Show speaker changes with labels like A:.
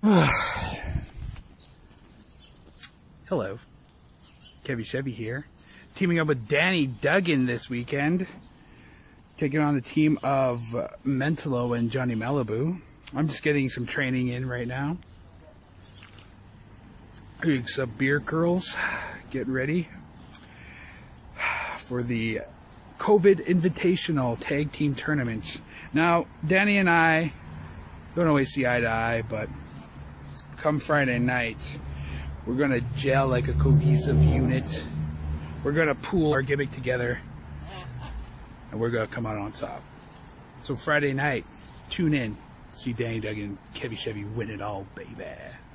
A: Hello, Chevy here, teaming up with Danny Duggan this weekend, taking on the team of Mentalo and Johnny Malibu. I'm just getting some training in right now. Doing some beer curls, getting ready for the COVID Invitational Tag Team Tournament. Now, Danny and I don't always see eye to eye, but come Friday night, we're going to gel like a cohesive unit. We're going to pool our gimmick together, and we're going to come out on top. So Friday night, tune in, see Danny Duggan, Chevy win it all, baby.